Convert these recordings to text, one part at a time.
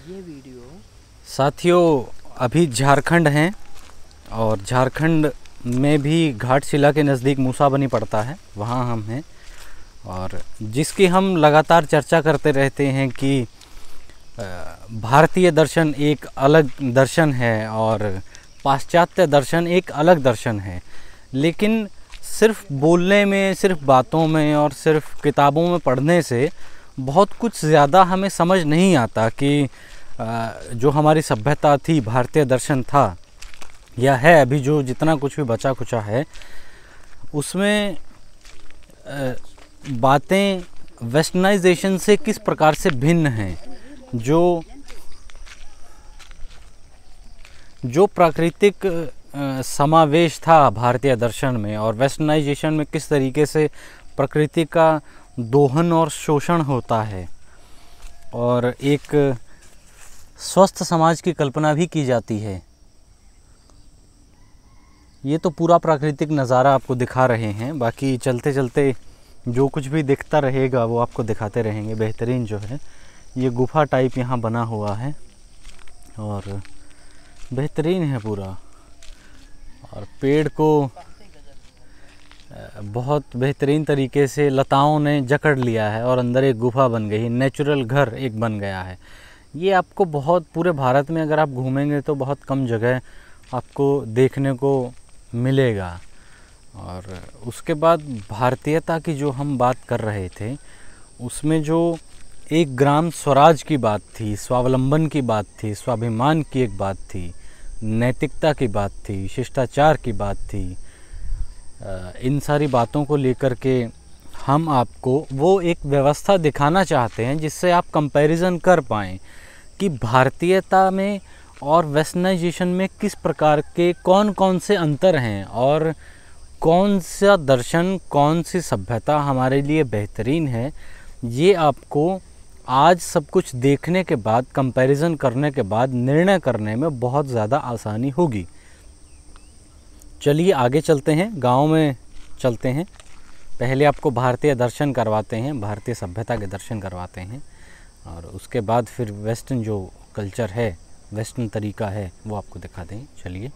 ये वीडियो साथियों अभी झारखंड हैं और झारखंड में भी घाटशिला के नज़दीक मूसाबनी पड़ता है, वहाँ हम हैं। और जिसकी हम लगातार चर्चा करते रहते हैं कि भारतीय दर्शन एक अलग दर्शन है और पाश्चात्य दर्शन एक अलग दर्शन है, लेकिन सिर्फ बोलने में, सिर्फ बातों में और सिर्फ किताबों में पढ़ने से बहुत कुछ ज़्यादा हमें समझ नहीं आता कि जो हमारी सभ्यता थी, भारतीय दर्शन था या है अभी जो जितना कुछ भी बचा खुचा है, उसमें बातें वेस्टर्नाइजेशन से किस प्रकार से भिन्न हैं। जो प्राकृतिक समावेश था भारतीय दर्शन में और वेस्टर्नाइजेशन में किस तरीके से प्रकृति का दोहन और शोषण होता है और एक स्वस्थ समाज की कल्पना भी की जाती है। ये तो पूरा प्राकृतिक नज़ारा आपको दिखा रहे हैं, बाकी चलते चलते जो कुछ भी दिखता रहेगा वो आपको दिखाते रहेंगे। बेहतरीन जो है ये गुफा टाइप यहाँ बना हुआ है और बेहतरीन है पूरा, और पेड़ को बहुत बेहतरीन तरीके से लताओं ने जकड़ लिया है और अंदर एक गुफा बन गई है, नेचुरल घर एक बन गया है। ये आपको बहुत पूरे भारत में अगर आप घूमेंगे तो बहुत कम जगह आपको देखने को मिलेगा। और उसके बाद भारतीयता की जो हम बात कर रहे थे, उसमें जो एक ग्राम स्वराज की बात थी, स्वावलंबन की बात थी, स्वाभिमान की एक बात थी, नैतिकता की बात थी, शिष्टाचार की बात थी, इन सारी बातों को लेकर के हम आपको वो एक व्यवस्था दिखाना चाहते हैं जिससे आप कंपैरिजन कर पाएँ कि भारतीयता में और वेस्टर्नाइजेशन में किस प्रकार के कौन कौन से अंतर हैं और कौन सा दर्शन, कौन सी सभ्यता हमारे लिए बेहतरीन है। ये आपको आज सब कुछ देखने के बाद, कंपैरिजन करने के बाद निर्णय करने में बहुत ज़्यादा आसानी होगी। चलिए आगे चलते हैं, गांव में चलते हैं। पहले आपको भारतीय दर्शन करवाते हैं, भारतीय सभ्यता के दर्शन करवाते हैं और उसके बाद फिर वेस्टर्न जो कल्चर है, वेस्टर्न तरीका है वो आपको दिखा दें। चलिए।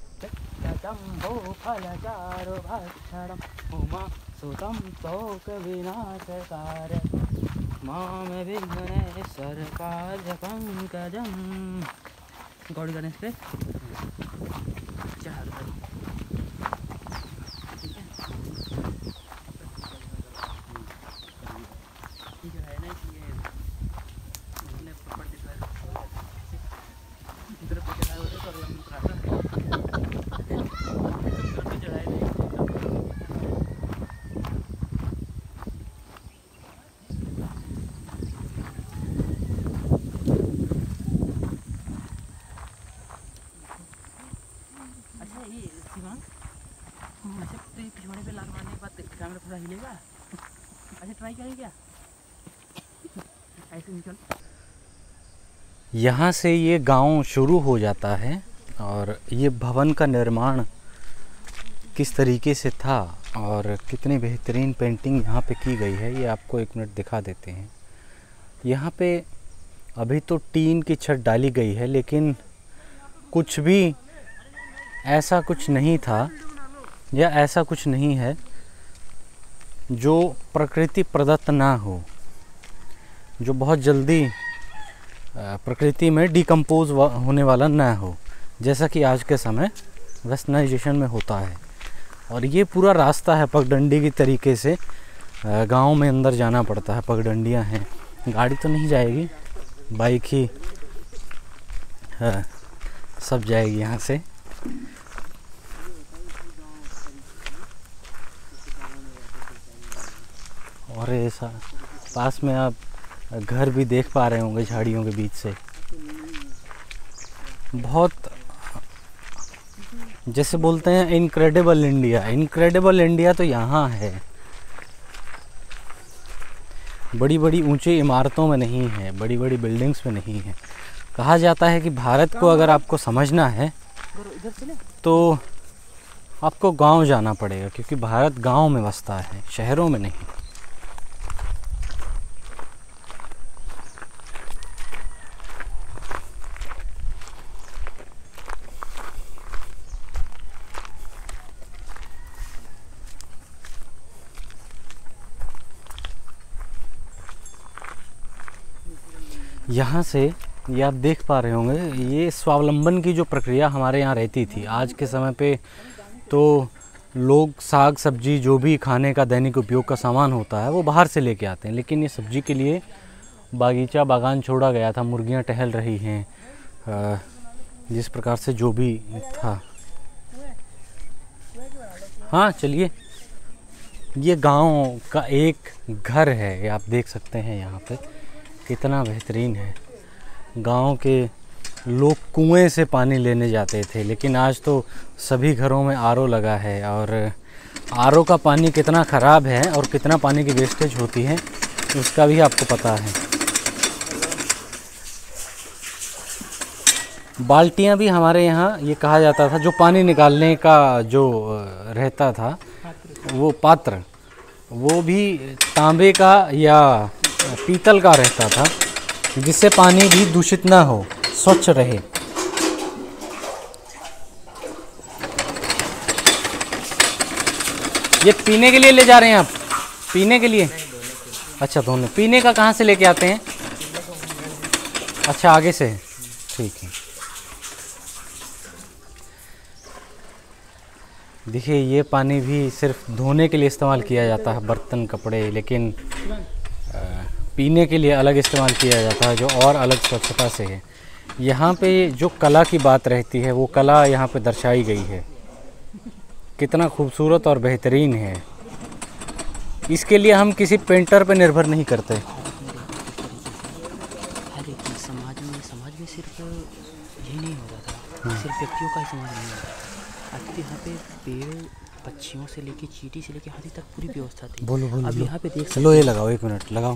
गौड़ी गणेश पे पिछवाड़े पे लात मारने के बाद कैमरा थोड़ा हिलेगा। अच्छा ट्राई करें क्या? ऐसे निकल। यहाँ से ये गांव शुरू हो जाता है और ये भवन का निर्माण किस तरीके से था और कितनी बेहतरीन पेंटिंग यहाँ पे की गई है, ये आपको एक मिनट दिखा देते हैं। यहाँ पे अभी तो टीन की छत डाली गई है, लेकिन कुछ भी ऐसा कुछ नहीं था या ऐसा कुछ नहीं है जो प्रकृति प्रदत्त ना हो, जो बहुत जल्दी प्रकृति में डिकम्पोज होने वाला ना हो, जैसा कि आज के समय वेस्टर्नाइजेशन में होता है। और ये पूरा रास्ता है पगडंडी की तरीके से, गांव में अंदर जाना पड़ता है, पगडंडियां हैं, गाड़ी तो नहीं जाएगी, बाइक ही सब जाएगी यहाँ से। और ऐसा पास में आप घर भी देख पा रहे होंगे झाड़ियों के बीच से। बहुत जैसे बोलते हैं इनक्रेडिबल इंडिया, इनक्रेडिबल इंडिया तो यहाँ है। बड़ी बड़ी ऊंची इमारतों में नहीं है, बड़ी बड़ी बिल्डिंग्स में नहीं है। कहा जाता है कि भारत को अगर आपको समझना है तो आपको गांव जाना पड़ेगा, क्योंकि भारत गांव में बसता है, शहरों में नहीं। यहाँ से ये आप देख पा रहे होंगे, ये स्वावलंबन की जो प्रक्रिया हमारे यहाँ रहती थी, आज के समय पे तो लोग साग सब्जी जो भी खाने का दैनिक उपयोग का सामान होता है वो बाहर से लेके आते हैं, लेकिन ये सब्जी के लिए बागीचा बागान छोड़ा गया था। मुर्गियाँ टहल रही हैं, जिस प्रकार से जो भी था। हाँ चलिए, ये गांव का एक घर है, ये आप देख सकते हैं यहाँ पे कितना बेहतरीन है। गांव के लोग कुएं से पानी लेने जाते थे, लेकिन आज तो सभी घरों में आरओ लगा है, और आरओ का पानी कितना ख़राब है और कितना पानी की वेस्टेज होती है उसका भी आपको पता है। बाल्टियाँ भी हमारे यहाँ ये कहा जाता था, जो पानी निकालने का जो रहता था वो पात्र, वो भी तांबे का या पीतल का रहता था, जिससे पानी भी दूषित ना हो, स्वच्छ रहे। ये पीने के लिए ले जा रहे हैं आप? पीने के लिए? अच्छा, धोने। पीने का कहाँ से लेके आते हैं? अच्छा, आगे से। ठीक है। देखिए, ये पानी भी सिर्फ धोने के लिए इस्तेमाल किया जाता है, बर्तन कपड़े, लेकिन पीने के लिए अलग इस्तेमाल किया जाता है, जो और अलग स्वच्छता से है। यहाँ पे जो कला की बात रहती है वो कला यहाँ पे दर्शाई गई है, कितना खूबसूरत और बेहतरीन है। इसके लिए हम किसी पेंटर पे निर्भर नहीं करते। समाज में सिर्फ यही नहीं हो रहा था, सिर्फ व्यक्तियों का ही समाज नहीं होता। आज यहाँ पे पेड़ पक्षियों से लेके चींटी से लेके हाथी तक पूरी व्यवस्था थी। बोलो बोलो। अब यहाँ पे देख सकते लो, ये लगाओ, 1 मिनट लगाओ।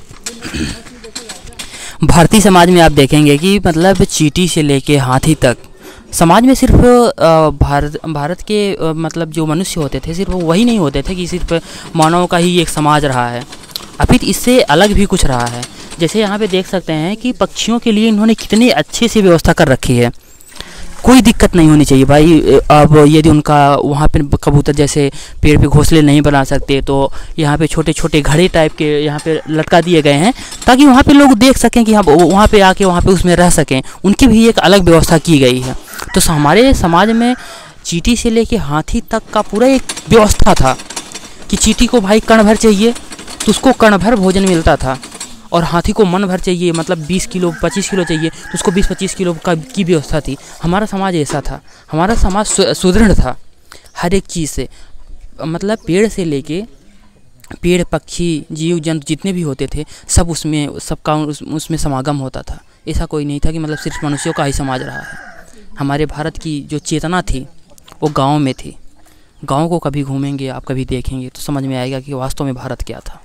भारतीय समाज में आप देखेंगे कि मतलब चींटी से लेके हाथी तक समाज में सिर्फ भारत के मतलब जो मनुष्य होते थे सिर्फ वही नहीं होते थे कि सिर्फ मानव का ही एक समाज रहा है, अभी इससे अलग भी कुछ रहा है। जैसे यहाँ पे देख सकते हैं कि पक्षियों के लिए इन्होंने कितनी अच्छे से व्यवस्था कर रखी है, कोई दिक्कत नहीं होनी चाहिए भाई। अब यदि उनका वहाँ पे कबूतर जैसे पेड़ पे घोंसले नहीं बना सकते तो यहाँ पे छोटे छोटे घड़े टाइप के यहाँ पे लटका दिए गए हैं, ताकि वहाँ पे लोग देख सकें कि हाँ वहाँ पे आके वहाँ पे उसमें रह सकें। उनकी भी एक अलग व्यवस्था की गई है। तो हमारे समाज में चींटी से लेके हाथी तक का पूरा एक व्यवस्था था कि चींटी को भाई कण भर चाहिए तो उसको कण भर भोजन मिलता था, और हाथी को मन भर चाहिए, मतलब 20 किलो 25 किलो चाहिए तो उसको 20-25 किलो की व्यवस्था थी। हमारा समाज ऐसा था, हमारा समाज सुदृढ़ था हर एक चीज़ से, मतलब पेड़ से लेके पेड़ पक्षी जीव जंतु जितने भी होते थे सब सबका उसमें समागम होता था। ऐसा कोई नहीं था कि मतलब सिर्फ मनुष्यों का ही समाज रहा है। हमारे भारत की जो चेतना थी वो गाँव में थी। गाँव को कभी घूमेंगे आप, कभी देखेंगे तो समझ में आएगा कि वास्तव में भारत क्या था।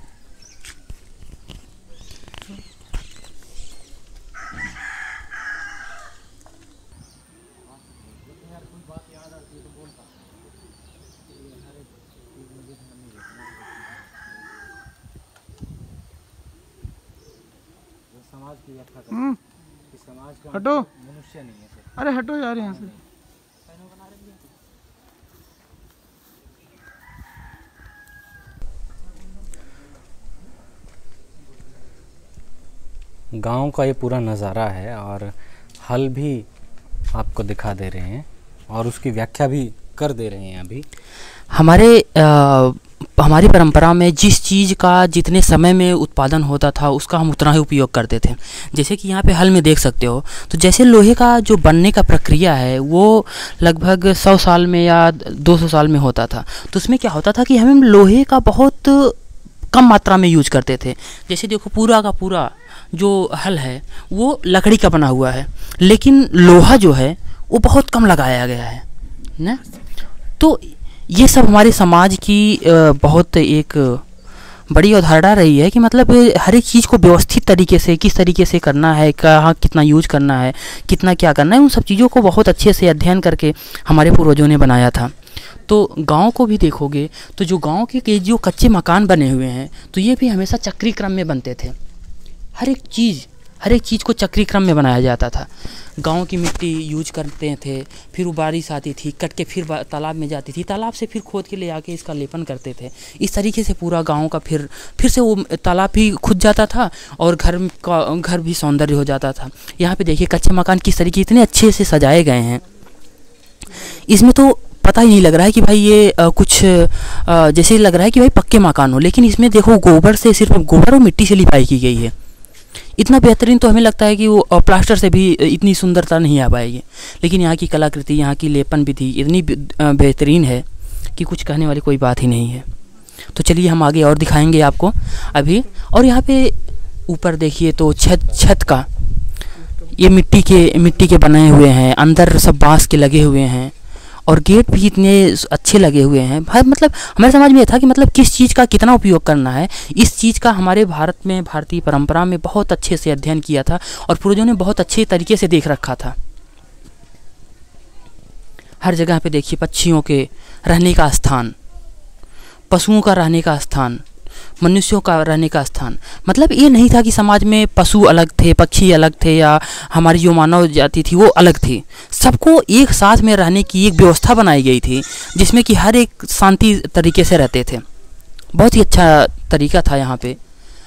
समाज की व्याख्या करते हैं कि समाज का हटो, मनुष्य नहीं है। अरे हटो यार यहाँ से। गांव का ये पूरा नज़ारा है, और हल भी आपको दिखा दे रहे हैं और उसकी व्याख्या भी कर दे रहे हैं। अभी हमारी परंपरा में जिस चीज़ का जितने समय में उत्पादन होता था उसका हम उतना ही उपयोग करते थे। जैसे कि यहाँ पे हल में देख सकते हो, तो जैसे लोहे का जो बनने का प्रक्रिया है वो लगभग 100 साल में या 200 साल में होता था। तो उसमें क्या होता था कि हम लोहे का बहुत कम मात्रा में यूज करते थे। जैसे देखो पूरा का पूरा जो हल है वो लकड़ी का बना हुआ है, लेकिन लोहा जो है वो बहुत कम लगाया गया है ना। तो ये सब हमारे समाज की बहुत एक बड़ी अवधारणा रही है कि मतलब हर एक चीज़ को व्यवस्थित तरीके से किस तरीके से करना है, कहाँ कितना यूज करना है, कितना क्या करना है, उन सब चीज़ों को बहुत अच्छे से अध्ययन करके हमारे पूर्वजों ने बनाया था। तो गांव को भी देखोगे तो जो गांव के जो कच्चे मकान बने हुए हैं तो ये भी हमेशा चक्री क्रम में बनते थे। हर एक चीज़ हर एक चीज़ को चक्री क्रम में बनाया जाता था। गाँव की मिट्टी यूज करते थे, फिर वो बारिश आती थी, कट के फिर तालाब में जाती थी, तालाब से फिर खोद के ले आके इसका लेपन करते थे। इस तरीके से पूरा गाँव का फिर से वो तालाब भी खुद जाता था और घर भी सौंदर्य हो जाता था। यहाँ पे देखिए कच्चे मकान किस तरीके इतने अच्छे से सजाए गए हैं, इसमें तो पता ही नहीं लग रहा है कि भाई ये कुछ जैसे लग रहा है कि भाई पक्के मकान हो, लेकिन इसमें देखो गोबर से, सिर्फ गोबर और मिट्टी से लिपाई की गई है। इतना बेहतरीन तो हमें लगता है कि वो प्लास्टर से भी इतनी सुंदरता नहीं आ पाएगी, लेकिन यहाँ की कलाकृति, यहाँ की लेपन विधि इतनी बेहतरीन है कि कुछ कहने वाली कोई बात ही नहीं है। तो चलिए हम आगे और दिखाएंगे आपको अभी। और यहाँ पे ऊपर देखिए तो छत का ये मिट्टी के बनाए हुए हैं, अंदर सब बांस के लगे हुए हैं और गेट भी इतने अच्छे लगे हुए हैं। भाई मतलब हमारे समाज में ये था कि मतलब किस चीज़ का कितना उपयोग करना है, इस चीज़ का हमारे भारत में, भारतीय परंपरा में बहुत अच्छे से अध्ययन किया था और पूर्वजों ने बहुत अच्छे तरीके से देख रखा था। हर जगह पे देखिए पक्षियों के रहने का स्थान, पशुओं का रहने का स्थान, मनुष्यों का रहने का स्थान। मतलब ये नहीं था कि समाज में पशु अलग थे, पक्षी अलग थे या हमारी जो मानव जाति थी वो अलग थी। सबको एक साथ में रहने की एक व्यवस्था बनाई गई थी जिसमें कि हर एक शांति तरीके से रहते थे। बहुत ही अच्छा तरीका था यहाँ पे।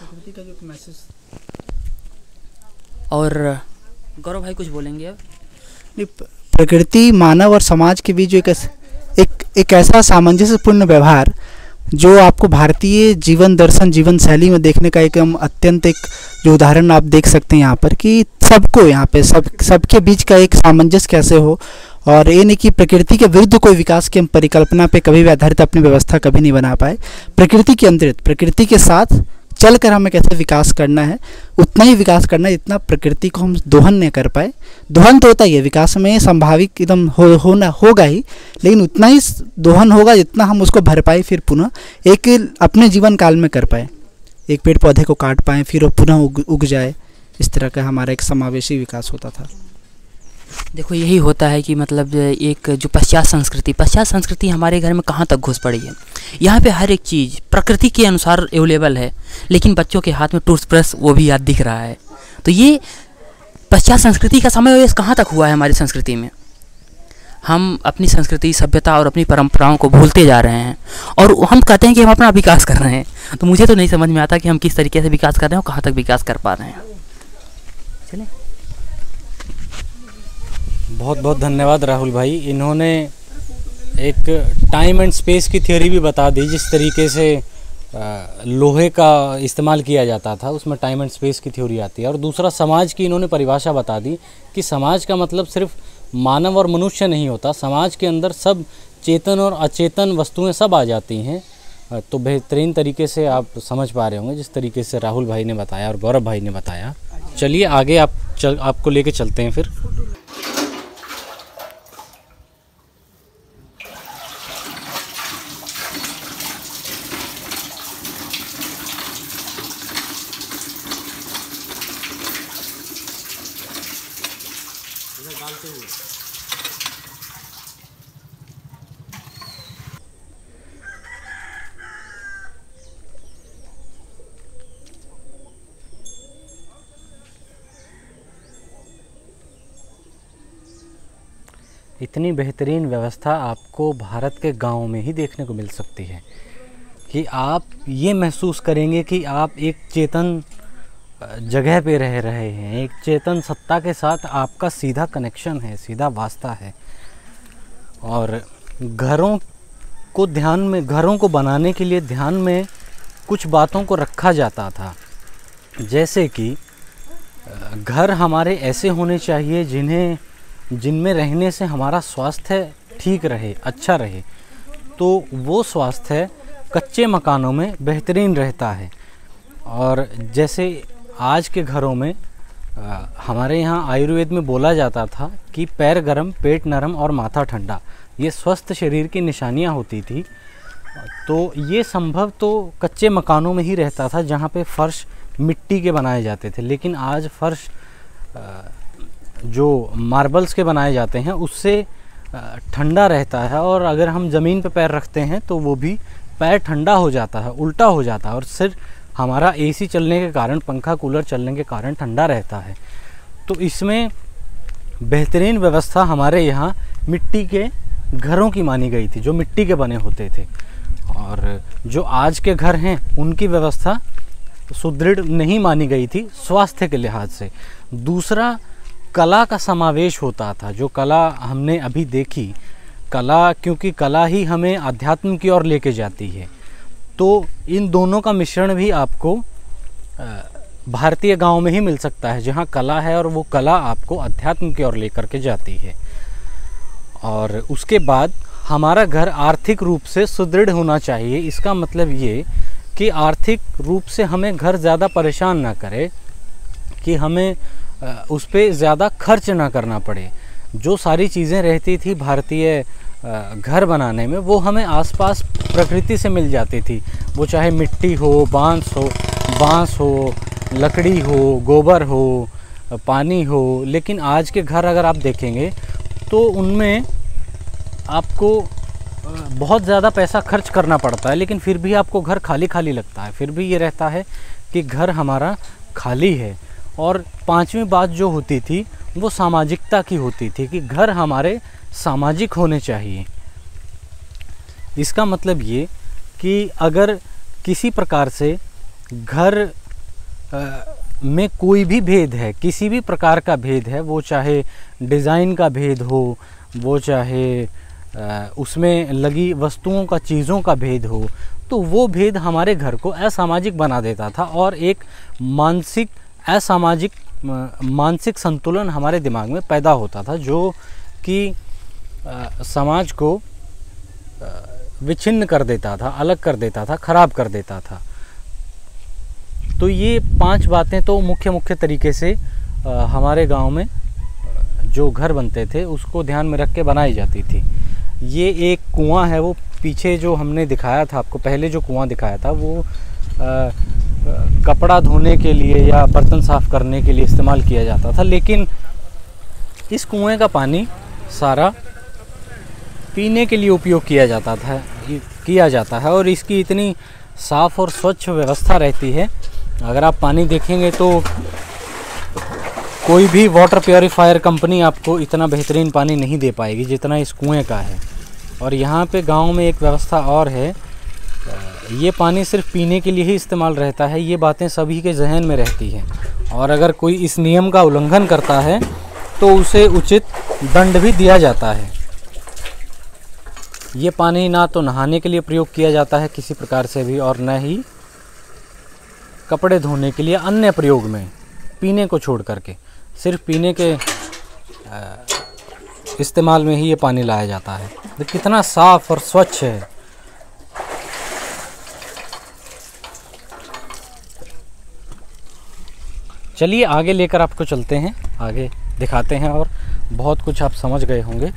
और गौरव भाई कुछ बोलेंगे अब? प्रकृति, मानव और समाज के बीच एक ऐसा सामंजस्यपूर्ण व्यवहार जो आपको भारतीय जीवन दर्शन, जीवन शैली में देखने का एकदम अत्यंत एक जो उदाहरण आप देख सकते हैं यहाँ पर, कि सबको यहाँ पे सबके बीच का एक सामंजस्य कैसे हो। और ये नहीं कि प्रकृति के विरुद्ध कोई विकास की हम परिकल्पना पे कभी भी आधारित अपनी व्यवस्था कभी नहीं बना पाए। प्रकृति के अंतर्गत, प्रकृति के साथ चलकर हमें कैसे विकास करना है, उतना ही विकास करना है जितना प्रकृति को हम दोहन नहीं कर पाए। दोहन तो होता ही है विकास में, संभाविक एकदम होना होगा ही, लेकिन उतना ही दोहन होगा जितना हम उसको भर पाए, फिर पुनः एक अपने जीवन काल में कर पाए। एक पेड़ पौधे को काट पाए फिर वो पुनः उग जाए, इस तरह का हमारा एक समावेशी विकास होता था। देखो यही होता है कि मतलब एक जो पश्चात संस्कृति हमारे घर में कहाँ तक घुस पड़ी है। यहाँ पे हर एक चीज़ प्रकृति के अनुसार अवेलेबल है, लेकिन बच्चों के हाथ में टूथब्रश वो भी याद दिख रहा है। तो ये पश्चात संस्कृति का समय कहाँ तक हुआ है हमारी संस्कृति में। हम अपनी संस्कृति, सभ्यता और अपनी परंपराओं को भूलते जा रहे हैं और हम कहते हैं कि हम अपना विकास कर रहे हैं। तो मुझे तो नहीं समझ में आता कि हम किस तरीके से विकास कर रहे हैं और कहाँ तक विकास कर पा रहे हैं। चलें। बहुत बहुत धन्यवाद राहुल भाई। इन्होंने एक टाइम एंड स्पेस की थ्योरी भी बता दी। जिस तरीके से लोहे का इस्तेमाल किया जाता था उसमें टाइम एंड स्पेस की थ्योरी आती है। और दूसरा, समाज की इन्होंने परिभाषा बता दी कि समाज का मतलब सिर्फ मानव और मनुष्य नहीं होता, समाज के अंदर सब चेतन और अचेतन वस्तुएं सब आ जाती हैं। तो बेहतरीन तरीके से आप समझ पा रहे होंगे जिस तरीके से राहुल भाई ने बताया और गौरव भाई ने बताया। चलिए आगे आपको लेके चलते हैं फिर। इतनी बेहतरीन व्यवस्था आपको भारत के गाँव में ही देखने को मिल सकती है कि आप ये महसूस करेंगे कि आप एक चेतन जगह पे रह रहे हैं, एक चेतन सत्ता के साथ आपका सीधा कनेक्शन है, सीधा वास्ता है। और घरों को बनाने के लिए ध्यान में कुछ बातों को रखा जाता था, जैसे कि घर हमारे ऐसे होने चाहिए जिनमें रहने से हमारा स्वास्थ्य ठीक रहे, अच्छा रहे। तो वो स्वास्थ्य कच्चे मकानों में बेहतरीन रहता है। और जैसे आज के घरों में हमारे यहाँ आयुर्वेद में बोला जाता था कि पैर गरम, पेट नरम और माथा ठंडा, ये स्वस्थ शरीर की निशानियाँ होती थी। तो ये संभव तो कच्चे मकानों में ही रहता था जहाँ पे फर्श मिट्टी के बनाए जाते थे। लेकिन आज फर्श जो मार्बल्स के बनाए जाते हैं उससे ठंडा रहता है, और अगर हम ज़मीन पे पैर रखते हैं तो वो भी पैर ठंडा हो जाता है, उल्टा हो जाता है और सिर हमारा एसी चलने के कारण, पंखा कूलर चलने के कारण ठंडा रहता है। तो इसमें बेहतरीन व्यवस्था हमारे यहाँ मिट्टी के घरों की मानी गई थी, जो मिट्टी के बने होते थे। और जो आज के घर हैं उनकी व्यवस्था सुदृढ़ नहीं मानी गई थी स्वास्थ्य के लिहाज से। दूसरा, कला का समावेश होता था। जो कला हमने अभी देखी, कला, क्योंकि कला ही हमें अध्यात्म की ओर लेके जाती है, तो इन दोनों का मिश्रण भी आपको भारतीय गांव में ही मिल सकता है, जहां कला है और वो कला आपको अध्यात्म की ओर लेकर के जाती है। और उसके बाद हमारा घर आर्थिक रूप से सुदृढ़ होना चाहिए। इसका मतलब ये कि आर्थिक रूप से हमें घर ज़्यादा परेशान ना करे, कि हमें उस पर ज़्यादा खर्च ना करना पड़े। जो सारी चीज़ें रहती थी भारतीय घर बनाने में, वो हमें आसपास प्रकृति से मिल जाती थी। वो चाहे मिट्टी हो, बांस हो, लकड़ी हो, गोबर हो, पानी हो। लेकिन आज के घर अगर आप देखेंगे तो उनमें आपको बहुत ज़्यादा पैसा खर्च करना पड़ता है, लेकिन फिर भी आपको घर खाली खाली लगता है। फिर भी ये रहता है कि घर हमारा खाली है। और पांचवी बात जो होती थी वो सामाजिकता की होती थी, कि घर हमारे सामाजिक होने चाहिए। इसका मतलब ये कि अगर किसी प्रकार से घर में कोई भी भेद है, किसी भी प्रकार का भेद है, वो चाहे डिज़ाइन का भेद हो, वो चाहे उसमें लगी वस्तुओं का, चीज़ों का भेद हो, तो वो भेद हमारे घर को असामाजिक बना देता था और एक मानसिक संतुलन हमारे दिमाग में पैदा होता था, जो कि समाज को विच्छिन्न कर देता था, अलग कर देता था, खराब कर देता था। तो ये 5 बातें तो मुख्य तरीके से हमारे गांव में जो घर बनते थे उसको ध्यान में रख के बनाई जाती थी। ये एक कुआं है, वो पीछे जो हमने दिखाया था आपको, पहले जो कुआं दिखाया था वो कपड़ा धोने के लिए या बर्तन साफ़ करने के लिए इस्तेमाल किया जाता था। लेकिन इस कुएं का पानी सारा पीने के लिए उपयोग किया जाता है और इसकी इतनी साफ़ और स्वच्छ व्यवस्था रहती है। अगर आप पानी देखेंगे तो कोई भी वाटर प्योरीफायर कंपनी आपको इतना बेहतरीन पानी नहीं दे पाएगी जितना इस कुएं का है। और यहाँ पे गांव में एक व्यवस्था और है, ये पानी सिर्फ पीने के लिए ही इस्तेमाल रहता है। ये बातें सभी के जहन में रहती हैं और अगर कोई इस नियम का उल्लंघन करता है तो उसे उचित दंड भी दिया जाता है। ये पानी ना तो नहाने के लिए प्रयोग किया जाता है किसी प्रकार से भी, और न ही कपड़े धोने के लिए अन्य प्रयोग में, पीने को छोड़ करके सिर्फ पीने के इस्तेमाल में ही ये पानी लाया जाता है। तो कितना साफ और स्वच्छ है। चलिए आगे लेकर आपको चलते हैं, आगे दिखाते हैं और बहुत कुछ आप समझ गए होंगे।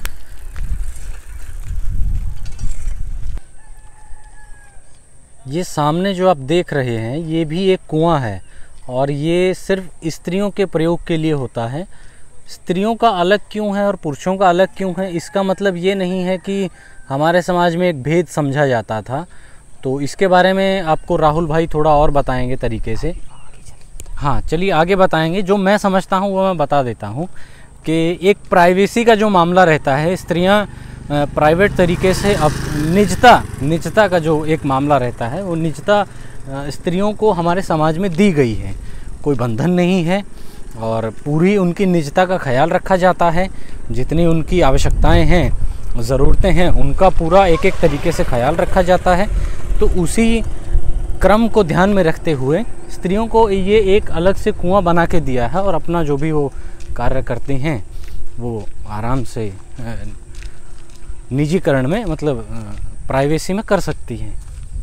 ये सामने जो आप देख रहे हैं ये भी एक कुआं है और ये सिर्फ स्त्रियों के प्रयोग के लिए होता है। स्त्रियों का अलग क्यों है और पुरुषों का अलग क्यों है, इसका मतलब ये नहीं है कि हमारे समाज में एक भेद समझा जाता था। तो इसके बारे में आपको राहुल भाई थोड़ा और बताएंगे तरीके से। हाँ चलिए आगे बताएंगे। जो मैं समझता हूँ वो मैं बता देता हूँ कि एक प्राइवेसी का जो मामला रहता है, स्त्रियाँ प्राइवेट तरीके से, अब निजता का जो एक मामला रहता है, वो निजता स्त्रियों को हमारे समाज में दी गई है। कोई बंधन नहीं है और पूरी उनकी निजता का ख्याल रखा जाता है। जितनी उनकी आवश्यकताएं हैं, ज़रूरतें हैं, उनका पूरा एक एक तरीके से ख्याल रखा जाता है। तो उसी क्रम को ध्यान में रखते हुए स्त्रियों को ये एक अलग से कुआं बना के दिया है और अपना जो भी वो कार्य करती हैं वो आराम से निजीकरण में, मतलब प्राइवेसी में कर सकती हैं।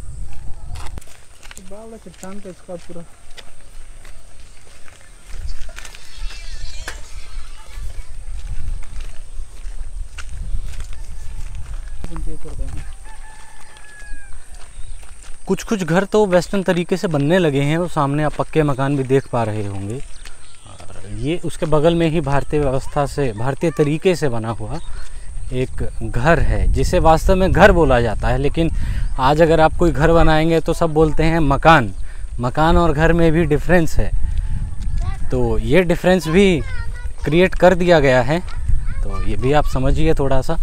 चट्टान तो इसका पूरा कुछ घर तो वेस्टर्न तरीके से बनने लगे हैं, वो सामने आप पक्के मकान भी देख पा रहे होंगे। और ये उसके बगल में ही भारतीय तरीके से बना हुआ एक घर है, जिसे वास्तव में घर बोला जाता है। लेकिन आज अगर आप कोई घर बनाएंगे तो सब बोलते हैं मकान, मकान और घर में भी डिफरेंस है, तो ये डिफरेंस भी क्रिएट कर दिया गया है। तो ये भी आप समझिए थोड़ा सा।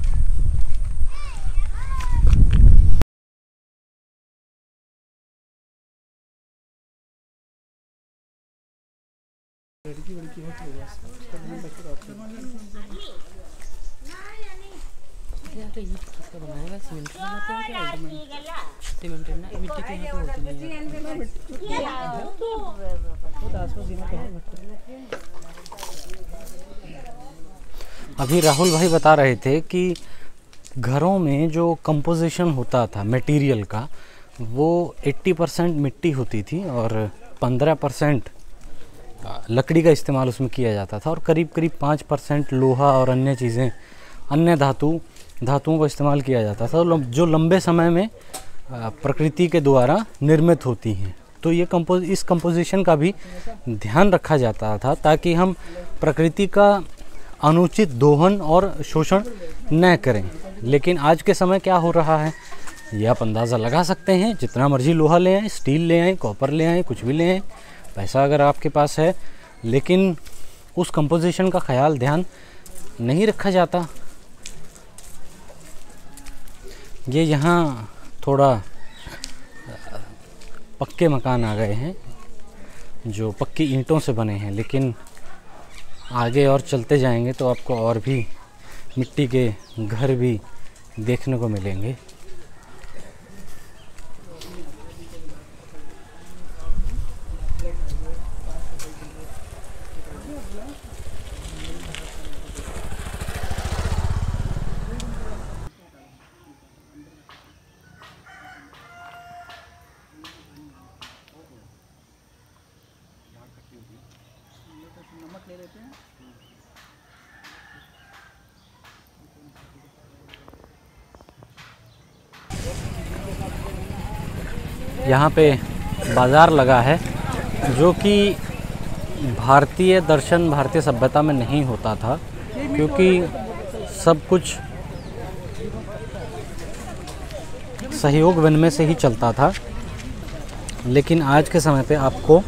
अभी राहुल भाई बता रहे थे कि घरों में जो कंपोजिशन होता था मटेरियल का, वो 80% मिट्टी होती थी और 15% लकड़ी का इस्तेमाल उसमें किया जाता था, और करीब करीब 5% लोहा और अन्य चीज़ें, अन्य धातुओं का इस्तेमाल किया जाता था, जो लंबे समय में प्रकृति के द्वारा निर्मित होती हैं। तो ये इस कंपोजिशन का भी ध्यान रखा जाता था ताकि हम प्रकृति का अनुचित दोहन और शोषण न करें। लेकिन आज के समय क्या हो रहा है, ये आप अंदाज़ा लगा सकते हैं। जितना मर्जी लोहा ले आएँ, स्टील ले आएँ, कॉपर ले आएँ, कुछ भी ले आएँ, पैसा अगर आपके पास है, लेकिन उस कंपोजिशन का ख्याल ध्यान नहीं रखा जाता। ये यहाँ थोड़ा पक्के मकान आ गए हैं जो पक्की ईंटों से बने हैं, लेकिन आगे और चलते जाएंगे तो आपको और भी मिट्टी के घर भी देखने को मिलेंगे। यहाँ पे बाज़ार लगा है जो कि भारतीय दर्शन, भारतीय सभ्यता में नहीं होता था, क्योंकि सब कुछ सहयोग विनिमय से ही चलता था। लेकिन आज के समय पे आपको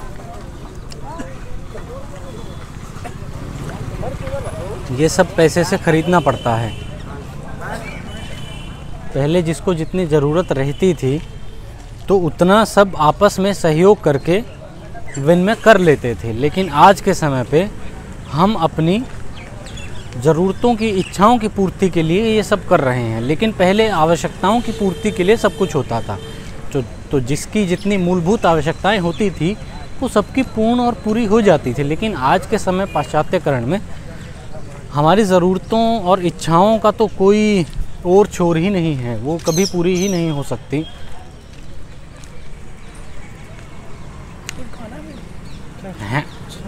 ये सब पैसे से ख़रीदना पड़ता है। पहले जिसको जितनी ज़रूरत रहती थी तो उतना सब आपस में सहयोग करके विनिमय कर लेते थे, लेकिन आज के समय पे हम अपनी ज़रूरतों की, इच्छाओं की पूर्ति के लिए ये सब कर रहे हैं। लेकिन पहले आवश्यकताओं की पूर्ति के लिए सब कुछ होता था। तो जिसकी जितनी मूलभूत आवश्यकताएं होती थी वो सबकी पूर्ण और पूरी हो जाती थी। लेकिन आज के समय पाश्चात्यकरण में हमारी ज़रूरतों और इच्छाओं का तो कोई और छोर ही नहीं है, वो कभी पूरी ही नहीं हो सकती। हैं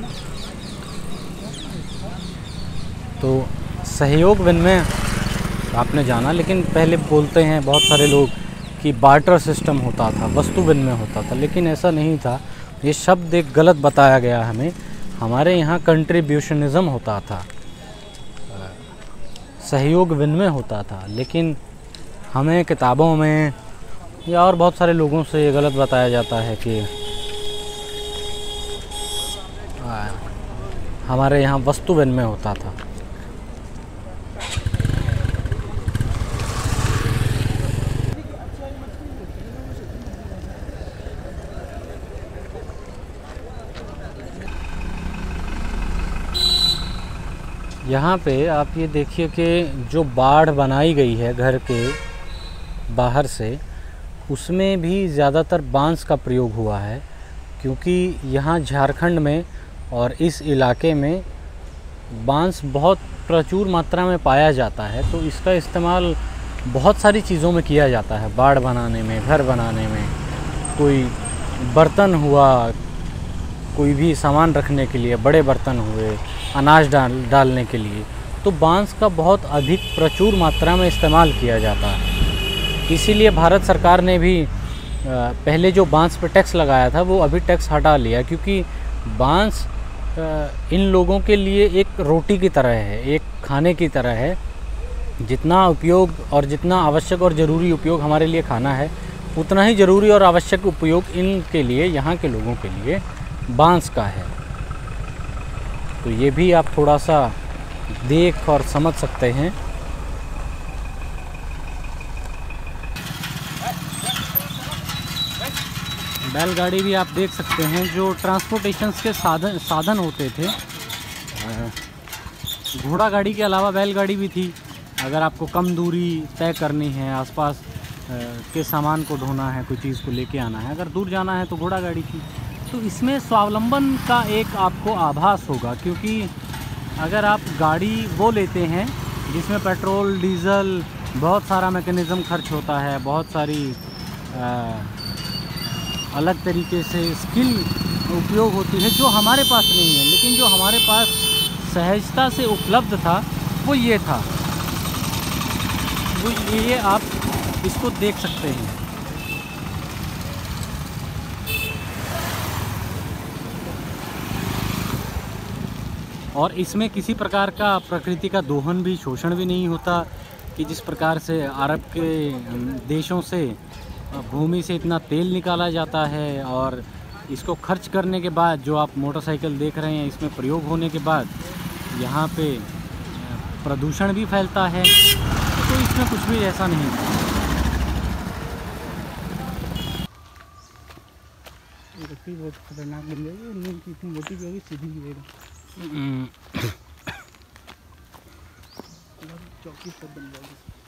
तो सहयोग विनिमय आपने जाना, लेकिन पहले बोलते हैं बहुत सारे लोग कि बार्टर सिस्टम होता था, वस्तु विनिमय होता था, लेकिन ऐसा नहीं था। ये शब्द एक गलत बताया गया हमें। हमारे यहाँ कंट्रीब्यूशनिज़म होता था, सहयोग विनिमय होता था, लेकिन हमें किताबों में या और बहुत सारे लोगों से ये गलत बताया जाता है कि हमारे यहाँ वस्तु विनिमय होता था। यहाँ पे आप ये देखिए कि जो बाड़ बनाई गई है घर के बाहर से, उसमें भी ज़्यादातर बांस का प्रयोग हुआ है, क्योंकि यहाँ झारखंड में और इस इलाके में बांस बहुत प्रचुर मात्रा में पाया जाता है। तो इसका इस्तेमाल बहुत सारी चीज़ों में किया जाता है, बाड़ बनाने में, घर बनाने में, कोई बर्तन हुआ, कोई भी सामान रखने के लिए, बड़े बर्तन हुए, अनाज डालने के लिए, तो बांस का बहुत अधिक प्रचुर मात्रा में इस्तेमाल किया जाता है। इसीलिए भारत सरकार ने भी पहले जो बांस पर टैक्स लगाया था वो अभी टैक्स हटा लिया, क्योंकि बांस इन लोगों के लिए एक रोटी की तरह है, एक खाने की तरह है। जितना उपयोग और जितना आवश्यक और ज़रूरी उपयोग हमारे लिए खाना है, उतना ही ज़रूरी और आवश्यक उपयोग इनके लिए, यहाँ के लोगों के लिए बांस का है। तो ये भी आप थोड़ा सा देख और समझ सकते हैं। बैलगाड़ी भी आप देख सकते हैं, जो ट्रांसपोर्टेशंस के साधन होते थे। घोड़ा गाड़ी के अलावा बैलगाड़ी भी थी। अगर आपको कम दूरी तय करनी है, आसपास के सामान को ढोना है, कोई चीज़ को लेके आना है, अगर दूर जाना है तो घोड़ा गाड़ी थी। तो इसमें स्वावलंबन का एक आपको आभास होगा, क्योंकि अगर आप गाड़ी वो लेते हैं जिसमें पेट्रोल, डीजल, बहुत सारा मैकेनिज़्म खर्च होता है, बहुत सारी अलग तरीके से स्किल उपयोग होती है जो हमारे पास नहीं है, लेकिन जो हमारे पास सहजता से उपलब्ध था वो ये था। वो ये आप इसको देख सकते हैं। और इसमें किसी प्रकार का प्रकृति का दोहन भी, शोषण भी नहीं होता कि जिस प्रकार से अरब के देशों से भूमि से इतना तेल निकाला जाता है और इसको खर्च करने के बाद जो आप मोटरसाइकिल देख रहे हैं, इसमें प्रयोग होने के बाद यहाँ पे प्रदूषण भी फैलता है। तो इसमें कुछ भी ऐसा नहीं है। बहुत खतरनाक बन जाएगी, इतनी मोटी भी होगी, सीधी भी होगी। चौकी सब बन जाएगी।